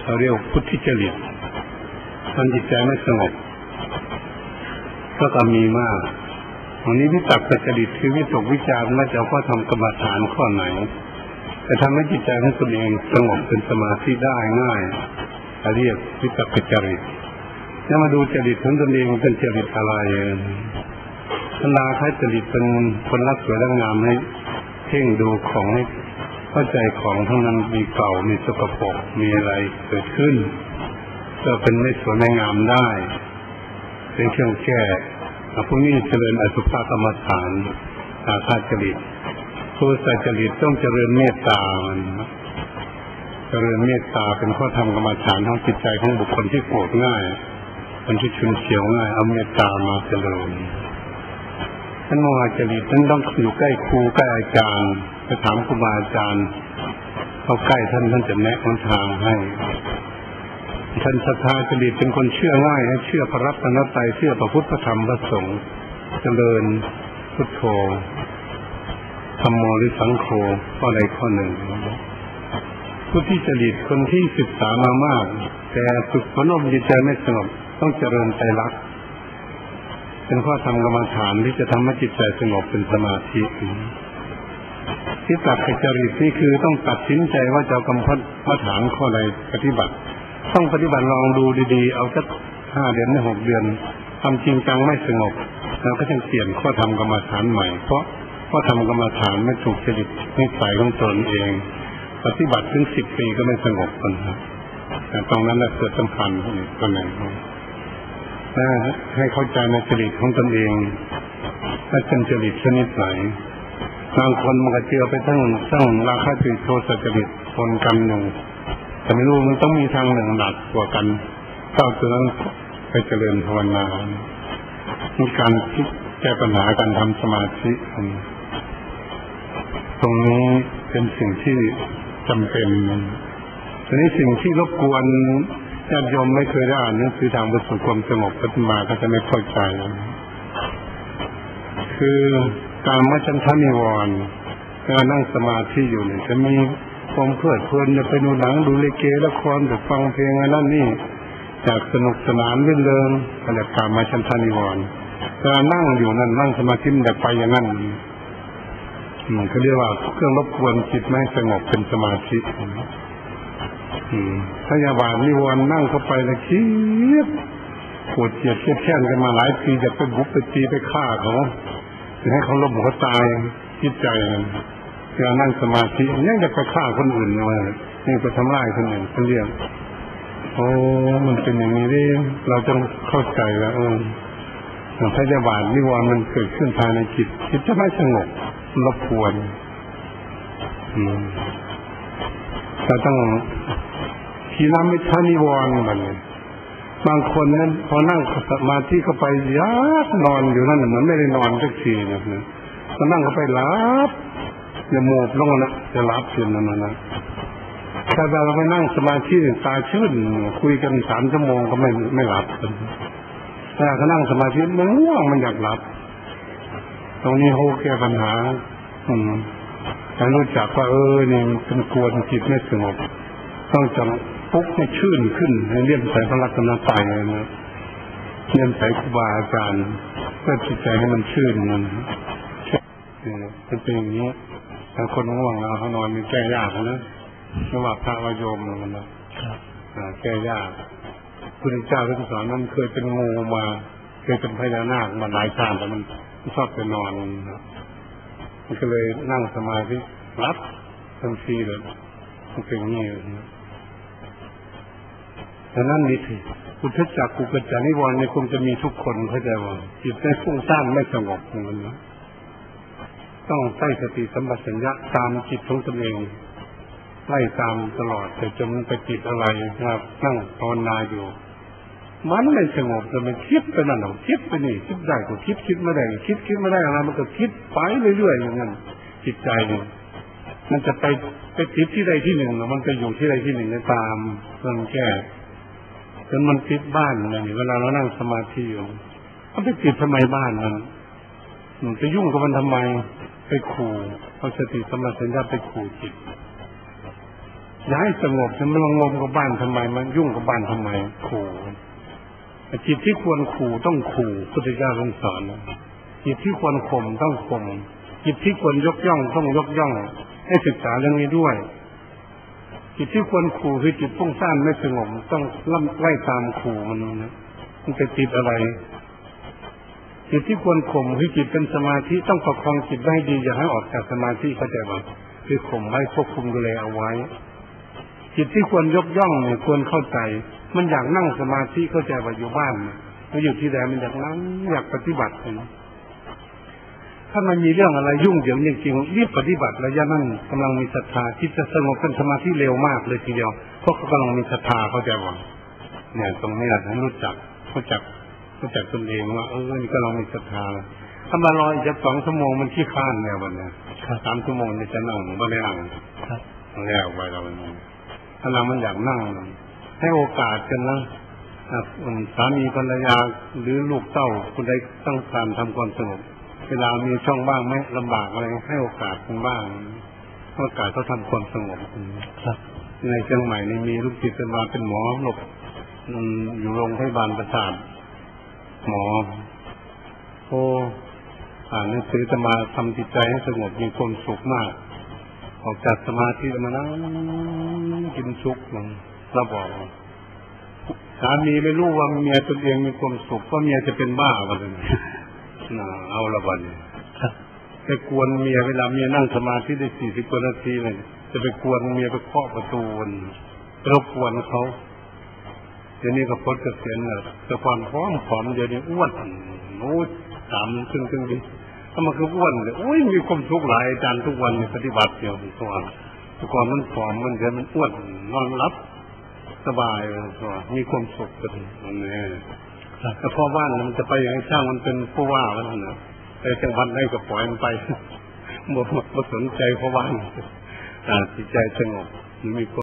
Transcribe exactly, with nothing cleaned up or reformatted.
เขาเรียกพุทธิจริตทำจิตใจไม่สงบก็ก็มีมากวันนี้วิตกจริตคือวิตกวิจารณ์ว่าจะข้อทำกรรมฐานข้อไหนจะทำให้จิตใจของตนเองสงบเป็นสมาธิได้ง่ายเรียกวิตกจริตแล้วมาดูจริตของตนเองเป็นจริตอะไรธนาคจริตเป็นคนรักสวยรักงามให้เพ่งดูของให้เข้าใจของทั้งนั้นมีเก่ามีสกปรกมีอะไรเกิดขึ้นก็เป็นไม่สวยไม่งามได้เป็นเครื่องแก้พวกนี้เจริญอสุภกรรมฐานอาฆาตจริตผู้ใส่จริตต้องเจริญเมตตาเจริญเมตตาเป็นข้อธรรมกรรมฐานของจิตใจของบุคคลที่โกรธง่ายคนที่ชุนเฉียวง่ายเอาเมตตามาเจริญท่านโมหะจริตนั้นต้องอยู่ใกล้ครูใกล้อาจารย์ไปถามครูบาอาจารย์เข้าใกล้ท่านท่านจะแนะนำทางให้ท่านศรัทธาจริตเป็นคนเชื่อง่ายให้เชื่อพระรัตนตรัยเชื่อพระพุทธพระธรรมพระสงฆ์เจริญพุทโธธัมโมหรือสังโฆข้อใดข้อหนึ่งผู้ที่จริตคนที่ศึกษามามากแต่ฝึกฝนอบจิตใจไม่สงบต้องเจริญไตรลักษณ์เป็นข้อธรรมกรรมฐานที่จะทำให้จิตใจสงบเป็นสมาธิที่ตัดจริตนี่คือต้องตัดสินใจว่าจะเอากรรมฐานข้อใดปฏิบัติต้องปฏิบัติลองดูดีๆเอาสักห้าเดือนหรือหกเดือนทำจริงจังไม่สงบแล้วก็จะเปลี่ยนข้อธรรมกรรมฐานใหม่เพราะข้อธรรมกรรมฐานไม่ถูกจริตนิสัยของตนเองปฏิบัติถึงสิบปีก็ไม่สงบกันครับแต่ตรงนั้นแหละเกิดสำคัญตัวไหนนะให้เข้าใจในจริตของตนเองถ้าเป็นจริตชนิดไหนบางคนมันก็เจือไปทั้งทั้งราคะจริตโทสะจริตปนกันอยู่แต่ไม่รู้มันต้องมีทางหนึ่งหนักกว่ากันเจ้าตัวนั้นไปเจริญภาวนามีการคิดแก้ปัญหาการทำสมาธิตรงนี้เป็นสิ่งที่จำเป็นทีนี้สิ่งที่รบกวนญาติโยมไม่เคยได้อ่านหนังสือทางประสบความสงบปฏิมาก็จะไม่เข้าใจคือการมัชฌันทนิวรณ์การนั่งสมาธิอยู่เนี่ยจะมีความเพลิดเพลินจะไปดูหนังดูลิเกละครจะฟังเพลงอะไรนั่นนี่จากสนุกสนานรื่นเริงบรรยากาศมัชฌันทนิวรณ์การนั่งอยู่นั่นนั่งสมาธิมันจะไปอย่างนั้นมันเขาเรียกว่าเครื่องรบกวนจิตไม่สงบเป็นสมาธิพยาบาทนิวรณ์นั่งเข้าไปแล้วคิดปวดเจียดเครียดแค้นกันมาหลายปีจะไปบุกไปตีไปฆ่าเขาจะให้เขาล้มหัวตายจิตใจการนั่งสมาธิยังจะไปฆ่าคนอื่นเลยนี่ก็ทำร้ายคนอื่นเขาเรียกโอ้มันเป็นอย่างนี้ดิเราต้องเข้าใจแล้วเออพยาบาทนิวรณ์มันเกิดขึ้นภายในจิตจิตจะไม่สงบรบกวนเราต้องทีน้ำไม่ท่านิวรณ์มันบางคนนั้นพอนั่งสมาธิเข้าไปยากนอนอยู่นั่นเหมือนไม่ได้นอนสักทีนะพอนั่งเข้าไปหลับจะโมบลงนะจะหลับเสียนั่นนะถ้าเราไปนั่งสมาธิตาชื่นคุยกันสามชั่วโมงก็ไม่ไม่หลับถ้าเขานั่งสมาธิมันง่วงมันอยากหลับตรงนี้เขาแก้ปัญหาอืมให้รู้จักว่าเออนี่เป็นกวนจิตไม่สงบต้องจังปุ๊บให้ชื่นขึ้นให้เลี่ยมใส่พระรัตนตรัยนะเลี่ยมใส่ครูบาอาจารย์เพื่อจิตใจให้มันชื่นมันเป็นเป็นอย่างนี้บางคนง่วงแล้วเขานอนมันแก้ยากนะไม่ว่าพระวโยมมันนะแก้ยากพุทธเจ้าท่านสอนมันเคยเป็นงูมาเคยเป็นพญานาคมาหลายชาติแต่มันชอบไปนอนมันก็เลยนั่งสมาธิรับทันทีเลยมันเป็นอย่างนี้ฉะนั้นนี่สิพุทธจักรกุกจานิวรณ์เนี่ยคงจะมีทุกคนเข้าใจว่าจิตไม่ฟุ้งซ่านไม่สงบมันนะต้องใช้สติสัมปชัญญะตามจิตของตนเองไล่ตามตลอดแต่จนไปจิตอะไรนะครับนั่งภาวนาอยู่มันไม่สงบแต่มันคิดไปนั่นหรอคิดไปนี่คิดได้ก็คิดคิดไม่ได้คิดคิดไม่ได้อะไรมันก็คิดไปเรื่อยๆอย่างนั้นจิตใจเนี่ยมันจะไปไปติดที่ใดที่หนึ่งมันจะอยู่ที่ใดที่หนึ่งตามเรื่องแก้จนมันติดบ้านอย่างนี้เวลาเรานั่งสมาธิอยู่มันไปติดทำไมบ้านมันมันจะยุ่งกับมันทำไมไปขู่เอาสติสัมปชัญญะไปขู่จิตย้ายสงบมันลงงมกับบ้านทำไมมันยุ่งกับบ้านทำไมขู่จิตที่ควรขู่ต้องขู่พุทธเจ้าทรงสอนจิตที่ควรข่มต้องข่มจิตที่ควรยกย่องต้องยกย่องให้ศึกษาเรื่องนี้ด้วยจิตที่ควรขู่คือจิตฟุ้งซ่านไม่สงบต้องไล่ตามขู่มันนะมันจะติดอะไรจิตที่ควรข่มคือจิตเป็นสมาธิต้องประคองจิตได้ดีอย่าให้ออกจากสมาธิเข้าใจป่ะคือข่มไว้ควบคุมดูแลเอาไว้จิตที่ควรยกย่องเนี่ยควรเข้าใจมันอยากนั่งสมาธิเข้าใจว่าอยู่บ้านมันอยู่ที่ใดมันอยากนั่งอยากปฏิบัตินะถ้ามันมีเรื่องอะไรยุ่งเหยิงจริงๆรีบปฏิบัติระยะนั้นกำลังมีศรัทธาจิตจะสงบเป็นสมาธิเร็วมากเลยทีเดียวเพราะเขากำลังมีศรัทธาเข้าใจว่าเนี่ยตรงนี้ให้รู้จักรู้จักรู้จักตนเองว่าเออนี่กำลังมีศรัทธาถ้ามารออีกสองชั่วโมงมันขี้ข้านเนี่ยวันนี้สามชั่วโมงนี่จะนั่งไม่ได้นั่งแล้วไปเราถ้าเรามันอยากนั่งให้โอกาสกันนะสามีภรรยาหรือลูกเต้าคนใดต้องการทำความสงบเวลามีช่องบ้างไหมลำบากอะไรให้โอกาสกันบ้างโอกาสเขาทำความสงบครับในเชียงใหม่นี่มีลูกศิษย์เป็นมาเป็นหมอหลบอยู่โรงพยาบาลประสาทหมอโอ้อ่านหนังสือจะมาทำจิตใจให้สงบมีความสุขมากออกจากสมาธิมานั่งกินซุกเราบอกสามีไม่รู้ว่าเมียตนเองมีความสุขเพราะเมียจะเป็นบ้าไปเลยน่าเอาละบัดนี้ไปกวนเมียเวลาเมียนั่งสมาธิได้สี่สิบกว่านาทีเลยจะไปกวนเมียไปเคาะประตูรบกวนเขาเดี๋ยวนี้ก็พ้นเกษียณแล้วแต่ความพร้อมผอมเดี๋ยวนี้อ้วนโน้ตสามครึ่งครึ่งดิถ้ามันคืออ้วนเลยโอ้ยมีความทุกข์หลายอาจารย์ทุกวันปฏิบัติเดียวตัวแต่ก่อนมันผอมมันเดี๋ยวมันอ้วนนอนรับสบายตัวมีความสุขกันนี่แต่พ่อบ้านมันจะไปอย่างช่างมันเป็นผู้ว่ามันนะไปจังหวัดไหนก็ปล่อยมันไปหมดหมดสนใจพ่อบ้านจิตใจสงบมี